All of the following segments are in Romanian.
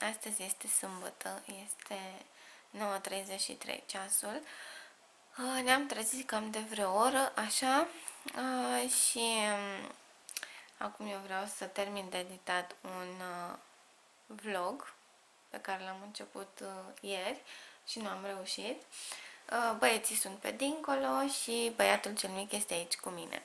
Astăzi este sâmbătă, este 9:33 ceasul. Ne-am trezit cam de vreo oră, așa, și acum eu vreau să termin de editat un vlog pe care l-am început ieri și nu am reușit. Băieții sunt pe dincolo și băiatul cel mic este aici cu mine.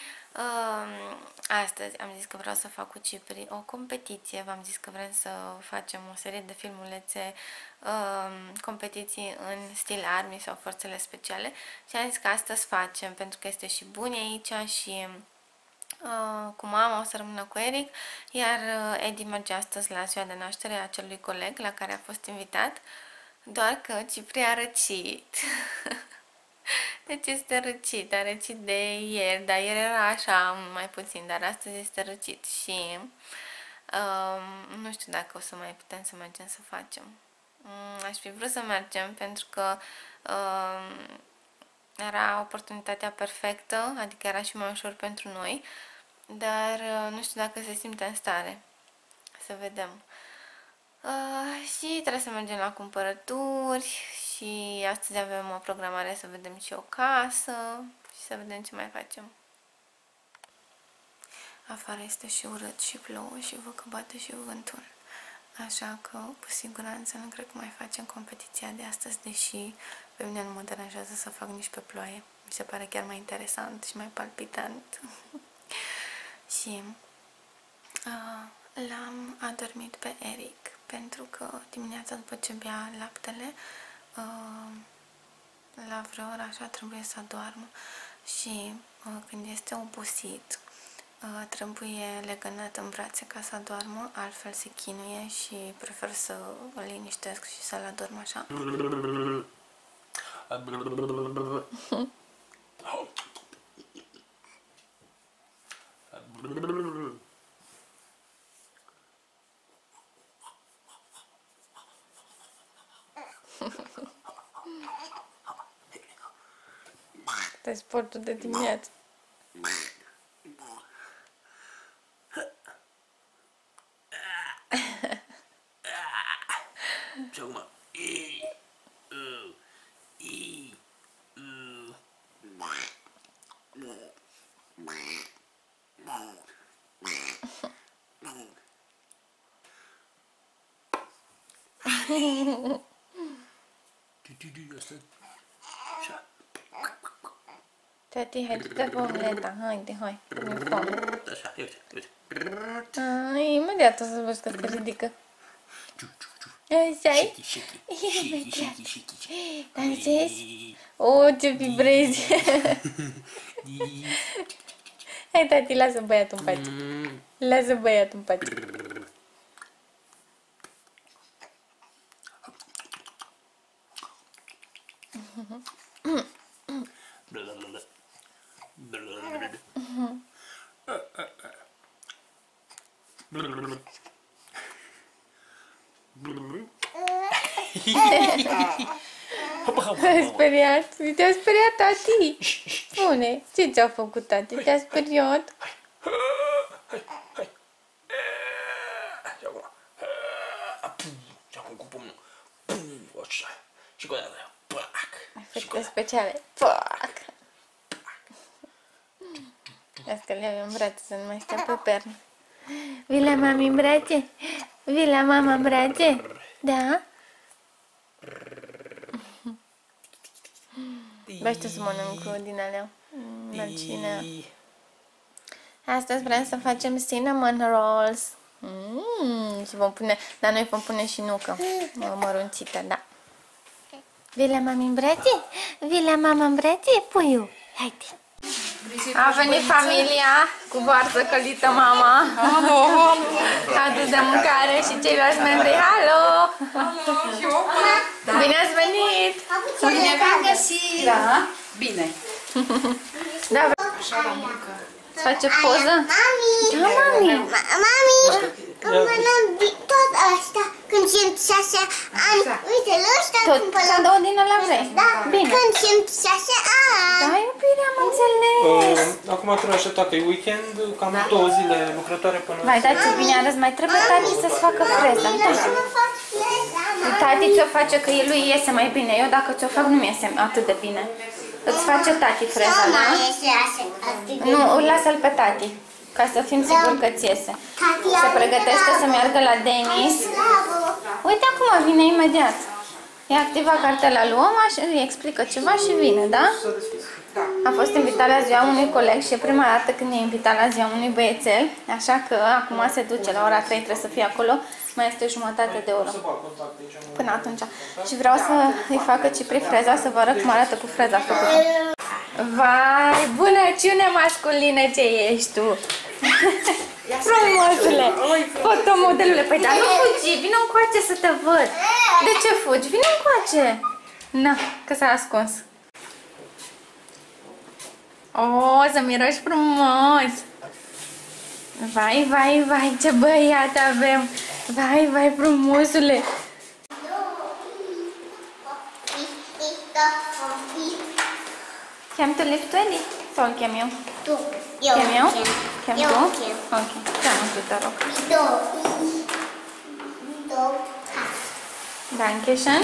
Astăzi am zis că vreau să fac cu Cipri o competiție. V-am zis că vrem să facem o serie de filmulețe, competiții în stil Army sau forțele speciale și am zis că astăzi facem, pentru că este și Buni aici și cu mama o să rămână cu Eric, iar Edi merge astăzi la ziua de naștere a acelui coleg la care a fost invitat, doar că Cipri a răcit. Deci este răcit, a răcit de ieri, dar ieri era așa mai puțin, dar astăzi este răcit și nu știu dacă o să mai putem să mergem să facem. Aș fi vrut să mergem pentru că era oportunitatea perfectă, adică era și mai ușor pentru noi, dar nu știu dacă se simte în stare. Să vedem. Și trebuie să mergem la cumpărături și astăzi avem o programare să vedem și o casă și să vedem ce mai facem. Afară este și urât și plouă și văd că bate și vântul. Așa că, cu siguranță, nu cred că mai facem competiția de astăzi, deși pe mine nu mă deranjează să fac nici pe ploaie. Mi se pare chiar mai interesant și mai palpitant. Și l-am adormit pe Eric, pentru că dimineața după ce bea laptele, la vreo oră așa trebuie să adormă și când este obosit trebuie legănat în brațe ca să adormă, altfel se chinuie și prefer să îl liniștesc și să-l adorm așa. Asta e sportul de dimineață. Și acum Tati, hai du-te pe omleta, haide, hai, nu foame. așa, uite, uite. Imediat o să văd că se ridică. Așa-i? Dansezi? O, ce vibrezi! Hai, tati, lasă băiatul în pace. Lasă băiatul în pace. Te-a speriat? Te-a speriat, tati? Spune, ce ți-a făcut tati? Te-a speriat? Hai. Și acum. Și acum cu pumnul. Așa. Și cu aia. Pac. Efecte speciale. Pac. Las că le iau în brațe să nu mai stea pe perne. Vii la mami în brațe? Vii la mama în brațe? Da? Băiește să mănânc din alea. Astăzi vrem să facem cinnamon rolls. Și vom pune, dar noi vom pune și nucă mărunțită, da. Vii la mami în brațe? Vii la mama în brațe, puiu? Haide! A venit familia cu varză călită, mama. Adus de mâncare și ceilalți membri. Halo! Bine ați venit! Bine v-am găsit! Da? Bine. Da, așa la muncă. îți face poză? Mami! Da, mami! Mami! Că mănânc tot asta, că Când sunt 6 ani, uite, ăsta Tot cumpără. cadou din ăla vrei? Da, Bine. când sunt 6 ani. Da, iubire, am înțeles. Acum trebuie aștepta că e weekend, cam 2 zile lucrătoare până... Vai, da, ce bine arăți, mai trebuie tati să-ți facă freza. Da. Să fac fleza, Tati ți-o face că lui iese mai bine. Eu dacă ți-o fac nu mi-iese atât de bine. Îți face tati freza, da? Nu, îl lasă-l pe tati. Ca să fim siguri că ți iese. Se pregătește să meargă la Denis. Uite acum vine imediat. I-a activat cartela lui Oma și îi explică ceva și vine, da? A fost invitat la ziua unui coleg și e prima dată când e invitat la ziua unui băiețel. Așa că acum se duce la ora 3, trebuie să fie acolo. Mai este jumătate de oră până atunci. Și vreau să îi facă Cipri freza, să vă arăt cum arată cu freza făcută. Vai, bunăciune masculină ce ești tu! Frumosule! Fotomodelule, păi dar nu fugi, vină încoace să te văd! De ce fugi? Vină încoace! Na, că s-a ascuns. O, să miroși frumos! Vai, vai, vai, ce băiat avem! Vai, vai, frumosule! Chem tu liftul, Edi? Sau îl chem eu? Tu. Chem eu? Chem Eu tu? chem. Ok, cheamă tu, te rog. Dankeschön.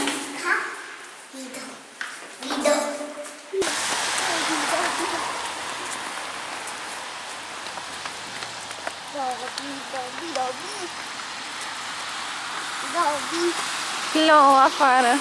Plouă afară.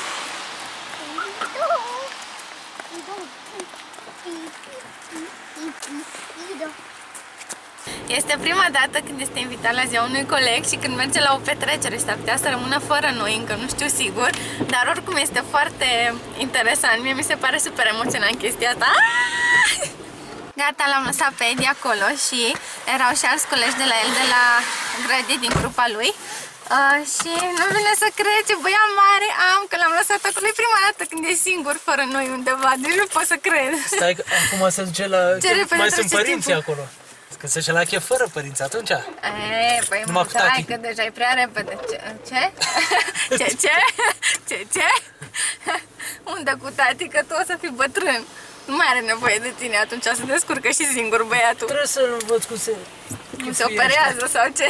Este prima dată când este invitat la ziua unui coleg și când merge la o petrecere și s-ar putea să rămână fără noi, încă nu știu sigur, dar oricum este foarte interesant. Mie mi se pare super emoționant chestia asta. Gata, l-am lăsat pe Edi acolo și erau și alți colegi de la el, de la grădie, din grupa lui. Și nu vine să cred ce băiat mare am, că l-am lăsat acolo. E prima dată când e singur fără noi undeva, deci nu pot să cred. Stai că acum se duce la... Mai sunt părinții timpul acolo. Că se duce la chef fără părinți atunci. Păi numai mă, cu tati. hai că deja e prea repede. Ce? Ce? Unde cu tati? Că tu o să fii bătrân. Nu mai are nevoie de tine, atunci se descurcă și singur băiatul. Trebuie să învăț cum se... Se operează sau ce?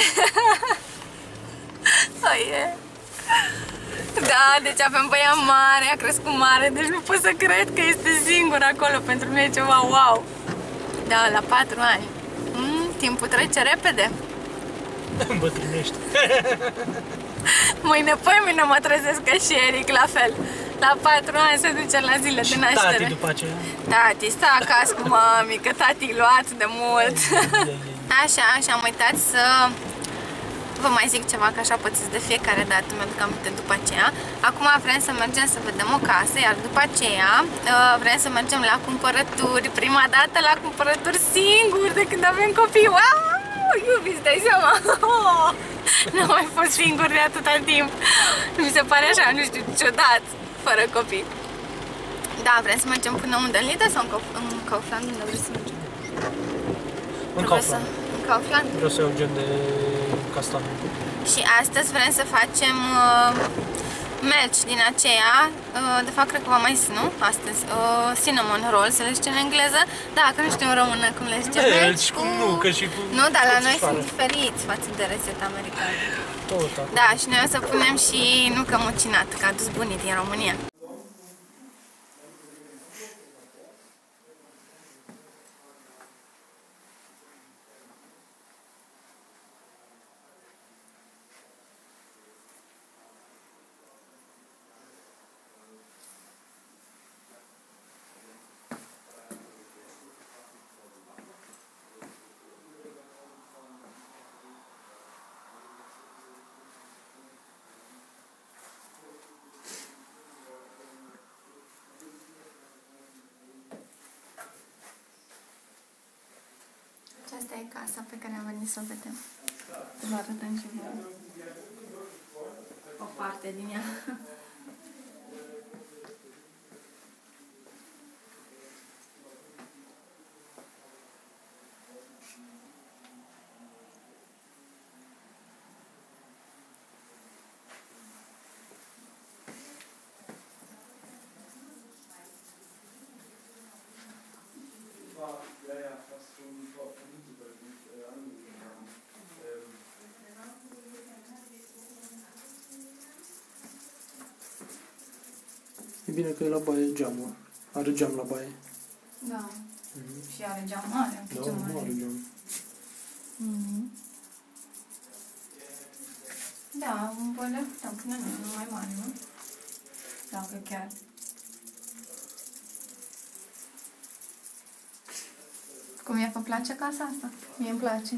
Da, deci avem băiat mare, a crescut mare, deci nu pot să cred că este singur acolo. Pentru mine e ceva wow. Da, la 4 ani. Timpul trece repede. Îmbătrânești. Mâine, mâine mă trezesc ca și Eric, la fel. La 4 ani se duce la zile de naștere. Tati după aceea. Tati, stă acasă cu mami, că tati luat de mult. Așa, și am uitat să vă mai zic ceva, că așa pățiți de fiecare dată, mi-aduc aminte după aceea. Acum vrem să mergem să vedem o casă, iar după aceea vrem să mergem la cumpărături. Prima dată la cumpărături singuri de când avem copii. Wow! Iubi, îți dai seama? N-am mai fost singur de atâta timp. Mi se pare așa, nu știu, ciudat, fără copii. Da, vrem să mergem până unde? În Lidl sau în Kaufland? Unde vrei să mergem? În Kaufland. În Kaufland? Vreau să iau gen de castan. Și astăzi vrem să facem melci din aceea, de fapt cred că v-am mai zis, nu? Astăzi, cinnamon rolls, se le zice în engleză, da, că nu știu în română cum le zice. Melci cu nucă și cu... Nu, dar la noi sunt diferiți față de rețeta americană. Tot. Da, și noi o să punem și nucă mucinată, că a adus bunii din România. Asta e casa pe care am venit să o vedem. Vă arătăm și voi o parte din ea. bine că e la baie geamul. Are geam la baie. Da. Și are geam mare. Da, nu are geam. Da, un bol de până nu mai mare, nu? Dacă chiar. Cum e, vă place casa asta? Mie îmi place.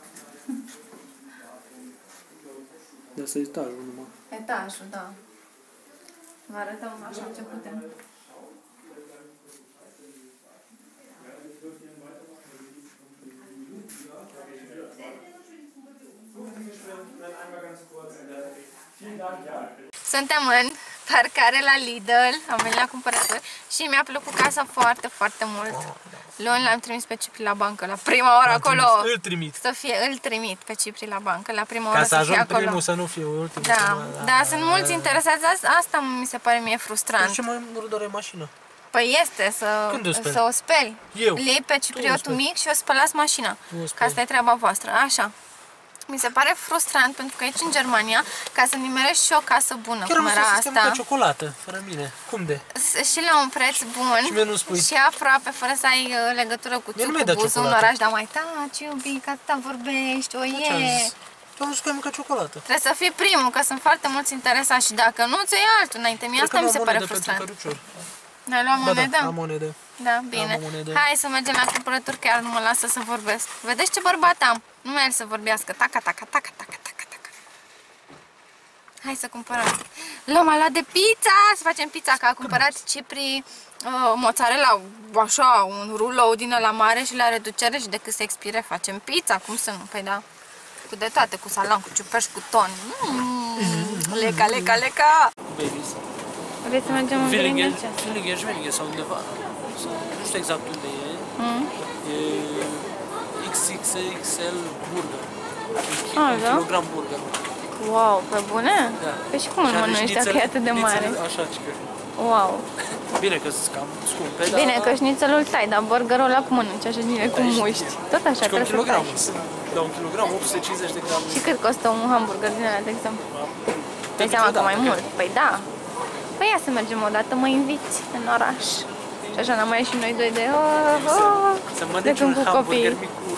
De asta e etajul numai. Etajul, da. Vă arătăm așa ce putem. Suntem în parcare la Lidl, am venit la cumpărături și mi-a plăcut casa foarte, foarte mult. Luni l-am trimis pe Cipri la bancă, la prima oră acolo. Îl trimit pe Cipri la bancă, la prima oră Ca să să fie ajung acolo. primul, să nu fiu ultimul. Da, da, sunt mulți interesați, asta mi se pare mie frustrant. Ce mai mult doare mașina? Păi este Când o speli? să o speli. Eu. Le iei pe cipriotul speli. mic și o spălați mașina. Tu o speli. Că asta e treaba voastră. Așa. Mi se pare frustrant pentru că aici în Germania, ca să nimerești și o casă bună, Chiar cum am era să sistem ca asta, ciocolată, fără mine. Cum de? și la un preț bun Și mie nu spui. și aproape, fără să ai legătură cu Mie nu țuc, mi-ai cu dat buzul, un ciocolată. oraș, dar mai taci, iubi, că atâta vorbești, o Ce am e. zis? Tu am zis că am mâncat ciocolată. Trebuie să fii primul, că sunt foarte mulți interesați și dacă nu, ți iei altul înainte. Mie asta mi se pare frustrant. Ne-ai luat monedă? Da, am monedă. Da, bine. Am o monedă. Hai să mergem la cumpărături, chiar nu mă lasă să vorbesc. Vedeți ce bărbat am? Nu mai el să vorbească. Taca, taca, taca, taca, taca, taca. Hai să cumpărăm. L-am luat de pizza, să facem pizza, că a cumpărat Cipri mozzarella, așa, un rulou din ăla mare și la reducere și decât se expire facem pizza, cum să nu? Păi da, cu de toate, cu salam, cu ciuperci, cu ton. Leca, leca, leca! Babies. Vrei să mergem în Villingen, Villingen? Villingen, Villingen sau undeva. Nu știu exact unde e. E XXL burger. Un da? kilogram burger. Wow, pe bune? Da. Păi și cum îl Și are mănânci dacă șnițele- e atât de mare? șnițele Așa, că. Wow. Bine că sunt cam scumpe, dar... Bine că șnițelul tai, dar burgerul ăla cum mănânci așa bine cu muști. Tot așa Și că un trebuie să kilogram. tai. La un kilogram, 850 de grame. Și cât costă un hamburger din ăla, de exemplu? Dai seama că niciodată, mai cred. mult. Păi da. Păi ia să mergem o dată, mă inviți în oraș. Și așa n-am mai ieșit noi doi de Să de mănânci când un cu hamburger copiii. mic cu...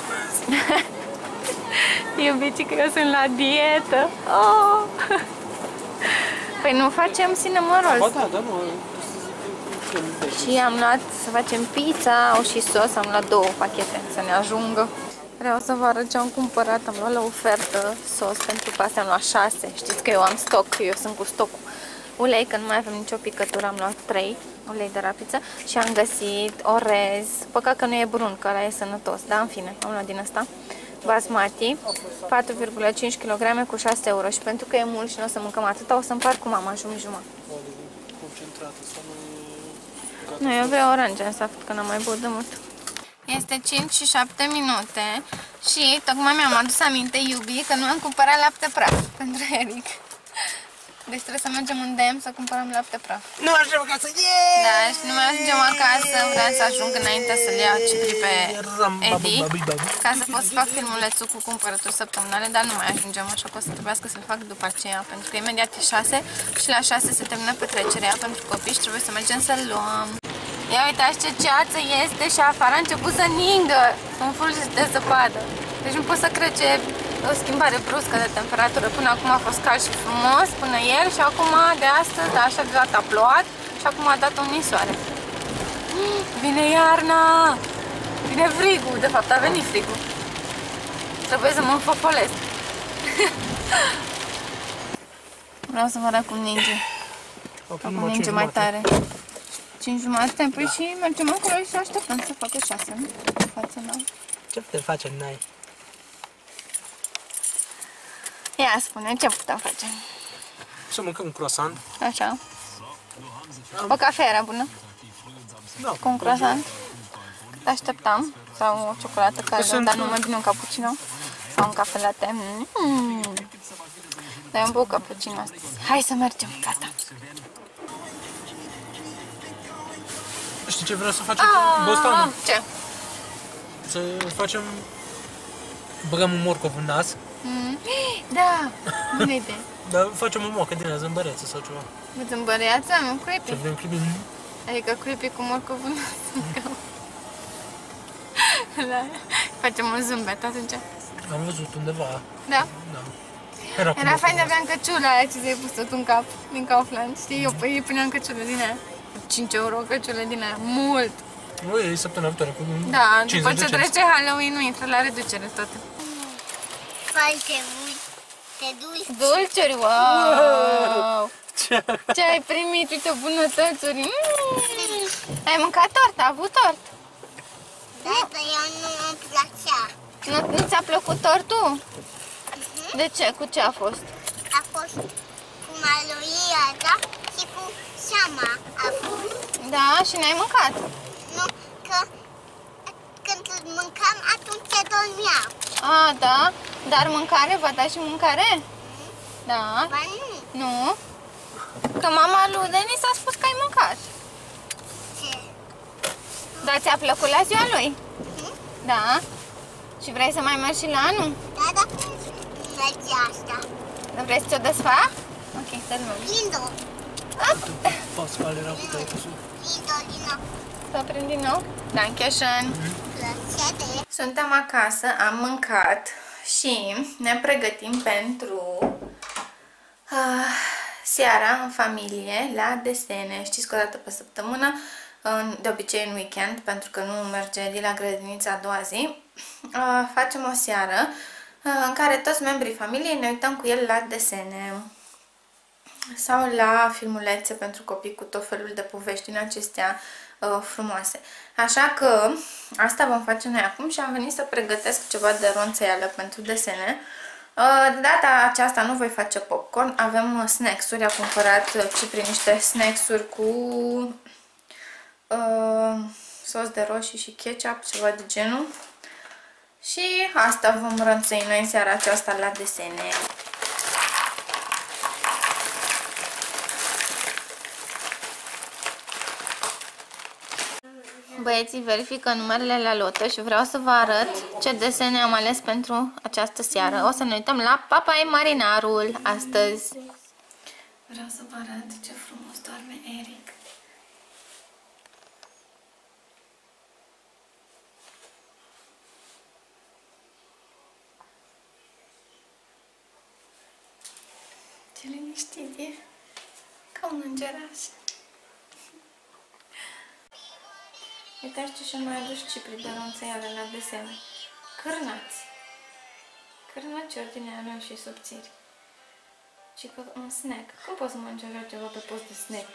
Iubiții că eu sunt la dietă. Oh. Păi nu facem cinnamon Ba rolls. da, dar nu... Și am luat să facem pizza, au și sos, am luat 2 pachete să ne ajungă. Vreau să vă arăt ce am cumpărat, am luat la ofertă sos pentru că astea am luat 6. Știți că eu am stoc, eu sunt cu stocul. Ulei, că nu mai avem nicio picătură, am luat 3 ulei de rapiță și am găsit orez. Păcat că nu e brun, că ăla e sănătos, dar în fine, am luat din asta. Basmati, 4,5 kg cu 6 euro și pentru că e mult și nu o să mâncăm atâta, o să împart cu mama jumătate. Concentrată, să Nu, eu vreau orange în saft, că n-am mai băut de mult. Este 5 și 7 minute și tocmai mi-am adus aminte, iubi, că nu am cumpărat lapte praf pentru Eric. Deci trebuie să mergem în DM să cumpărăm lapte praf. Nu ajungem acasă! Da, și nu mai ajungem acasă, vreau să ajung înainte să-l ia Cipri pe Edi, ca să pot să fac filmulețul cu cumpărături săptămânale, dar nu mai ajungem, așa că o să trebuiască să-l fac după aceea, pentru că imediat e 6 și la 6 se termină petrecerea pentru copii și trebuie să mergem să-l luăm. Ia uitați ce ceață este și afară a început să ningă, sunt fulgi de zăpadă. Deci nu pot să cred ce o schimbare bruscă de temperatură. Până acum a fost cald și frumos, până ieri și acum de astăzi, așa deodată a plouat și acum a dat o nisoare. Vine iarna! Vine frigul, de fapt a venit frigul. Trebuie să mă înfăpălesc. Vreau să vă arăt cum ninge. Acum ninge mai tare. 5 jumate, păi și mergem acolo și așteptăm să facă 6, nu? Față la... Ce putem face noi? Ia spune, ce putem face? Să mâncăm un croissant. Așa. O cafea era bună? Da. Cu un croissant? Cât așteptam? Sau o ciocolată caldă, dar nu mai bine un cappuccino? Sau un cafe latte? Dar eu îmi băut cappuccino astăzi. Hai să mergem, gata. Știi ce vreau să facem cu Boston? Ce? Să facem Băgăm un morcov în nas, Da, bună idee. dar facem o moacă din aia, zâmbăreață sau ceva. Zâmbăreață, nu creepy. Să vedem clipul. Adică creepy cu morcovul nostru. Facem un zâmbet atunci. Am văzut undeva. Da? Da. Era fain de aveam căciula aia ce ți-ai pus tot în cap, din Kaufland, știi? Eu îi puneam căciulă din aia. 5 euro căciulă din aia, mult! Nu, e săptămâna viitoare cu Da, 50 după de ce cenți. trece Halloween, nu intră la reducere tot. Foarte mult. Te duci. Dulciuri, wow! Ce ai primit? Uite, bunătățuri! Ai mâncat tort? Ai avut tort? Da, dar eu nu îmi plăcea. Nu ți-a plăcut tortul? De ce? Cu ce a fost? A fost cu maluia, da? Și cu seama a fost. Da? Și n-ai mâncat? Nu, că când îl mâncam, atunci dormeam. A, da? Dar mâncare? V-a dat și mâncare? Da? Ba nu. Nu? Că mama lui Denis a spus că ai mâncat. Ce? Dar ți-a plăcut la ziua lui? Da? Și vrei să mai mergi și la anul? Da, dar cum merge asta? Nu vrei să ți-o desfac? Ok, să-l mergi. Lindo. Pascal era cu tăicusul. Lindo, Lindo. Să oprim din nou? Dankeschön! Plăcere. Suntem acasă, am mâncat și ne pregătim pentru seara în familie la desene. Știți că o dată pe săptămână, de obicei în weekend, pentru că nu merge de la grădinița a doua zi, facem o seară în care toți membrii familiei ne uităm cu el la desene sau la filmulețe pentru copii cu tot felul de povești din acestea frumoase. Așa că asta vom face noi acum și am venit să pregătesc ceva de ronțăială pentru desene. De data aceasta nu voi face popcorn, avem snacks-uri, am cumpărat Cipri niște snacks-uri cu sos de roșii și ketchup, ceva de genul. Și asta vom rânțui noi în seara aceasta la desene. Băieții verifică numerele la lotă și vreau să vă arăt ce desene am ales pentru această seară. O să ne uităm la Papa e Marinarul astăzi. Vreau să vă arăt ce frumos doarme Eric. Ce liniștit e, ca un îngeraș. Uitați ce și-a mai adus Cipri de ronțăială la desene. Cârnați. Cârnaciori din aia noi și subțiri. Și că un snack. Cum poți să mănânci așa ceva pe post de snack?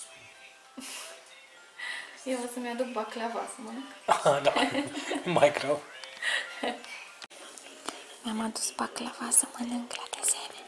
Eu o să-mi aduc baclava să mănânc. Ah, da. Mai greu. Mi-am adus baclava să mănânc la desene.